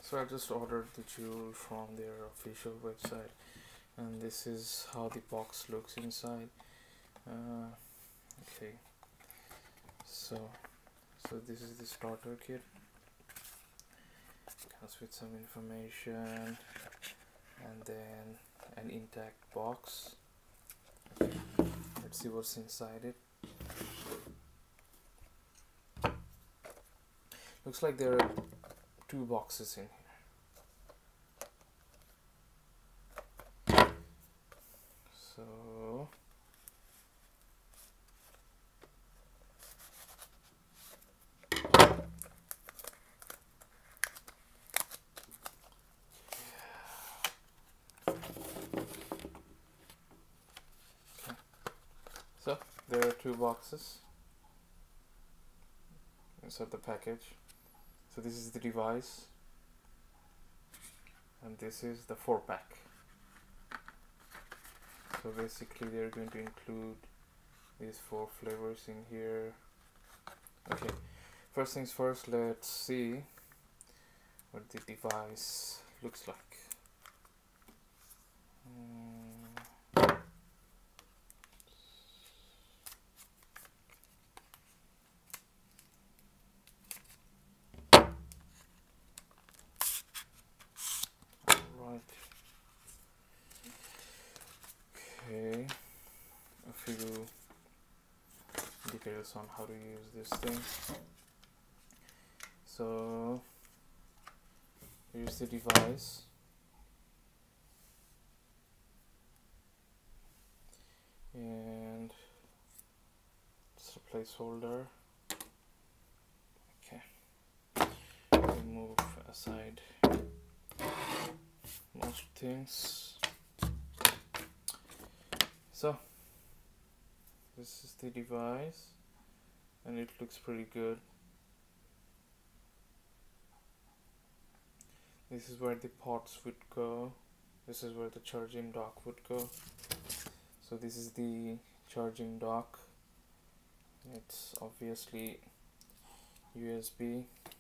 So I just ordered the jewel from their official website, and this is how the box looks inside. Okay, so this is the starter kit. Comes with some information and then an intact box. Okay, let's see what's inside it. Looks like there are two boxes in here. So there are two boxes inside the package. So this is the device, and this is the 4-pack. So basically they're going to include these 4 flavors in here. Okay, first things first, let's see what the device looks like. Alright. Okay, a few details on how to use this thing. So here's the device. And it's a placeholder. Okay, remove aside most things. So this is the device, and it looks pretty good. This is where the ports would go. This is where the charging dock would go. So this is the charging dock. It's obviously USB.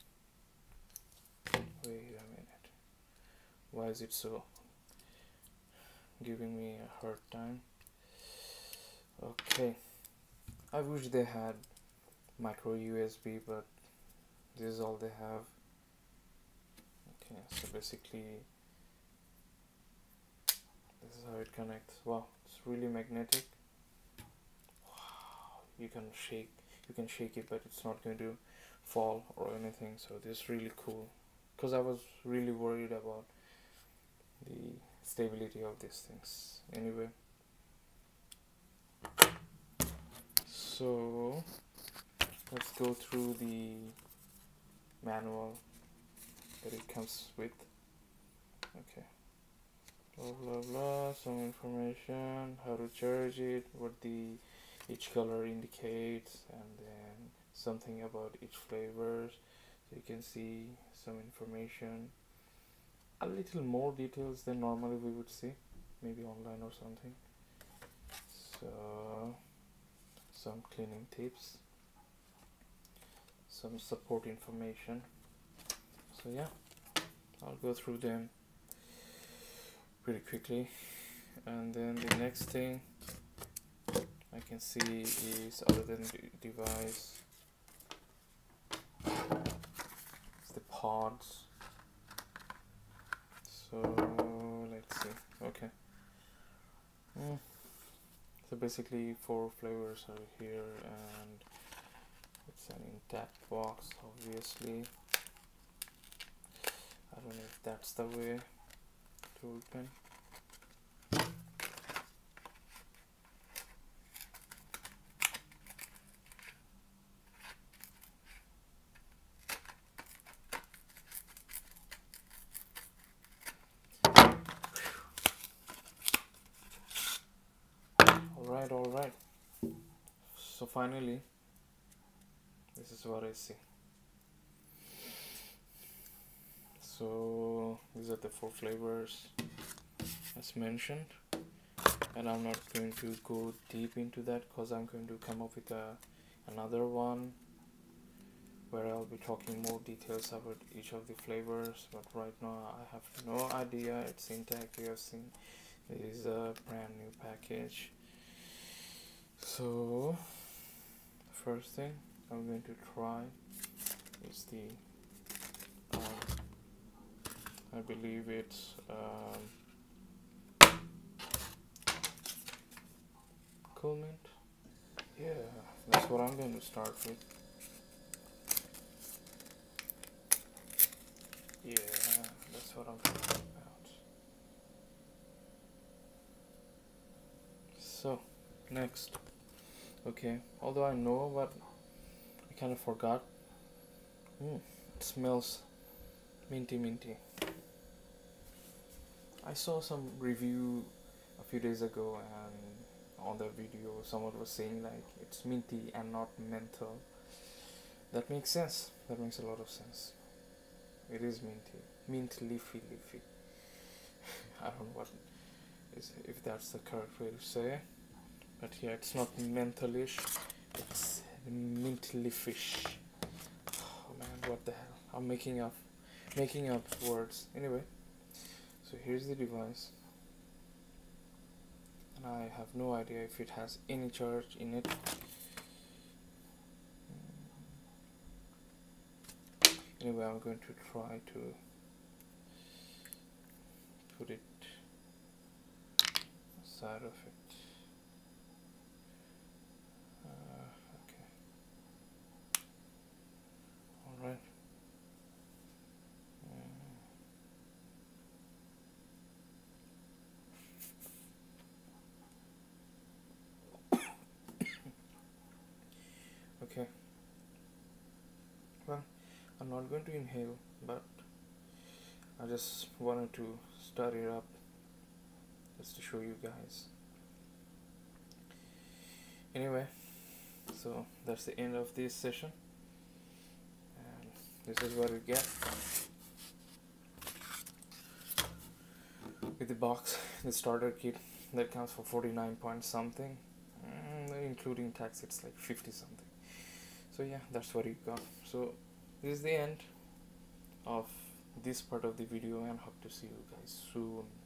Wait a minute. Why is it so giving me a hard time? Okay. I wish they had micro USB, but this is all they have. Okay, so basically this is how it connects. Wow, it's really magnetic. Wow, you can shake it, but it's not going to fall or anything. So this is really cool, because I was really worried about the stability of these things. Anyway, so let's go through the manual that it comes with. Okay, blah blah blah, some information, how to charge it, what each color indicates, and then something about each flavors. So you can see some information, a little more details than normally we would see, maybe online or something. So some cleaning tips, some support information. So yeah, I'll go through them pretty quickly. And then the next thing I can see is, other than the device, it's the pods. So let's see. Okay. So basically 4 flavors are here, and it's an intact box, obviously. I don't know if that's the way to open. Alright. So finally, this is what I see. So these are the 4 flavors as mentioned, and I'm not going to go deep into that because I'm going to come up with another one where I'll be talking more details about each of the flavors, but right now I have no idea. It's intact. You have seen it is a brand new package. So first thing I'm going to try is the I believe it's Cool Mint. Yeah, that's what I'm going to start with. Yeah, that's what I'm talking about. So, next. Okay, although I know, but I kind of forgot. It smells minty. I saw some review a few days ago, and on the video someone was saying like it's minty and not menthol. That makes sense. That makes a lot of sense. It is minty. Mint leafy. I don't know what is, if that's the correct way to say, but yeah, it's not mentholish. It's mint leafish. Oh man, what the hell? I'm making up words. Anyway, so here's the device, and I have no idea if it has any charge in it. Anyway, I'm going to try to put it aside of it. Okay. All right. Okay. Well, I'm not going to inhale, but I just wanted to start it up just to show you guys. Anyway, so that's the end of this session, and this is what we get with the box, the starter kit that comes for 49 point something, including tax it's like 50 something. So yeah, that's what you got. So this is the end of this part of the video, and hope to see you guys soon.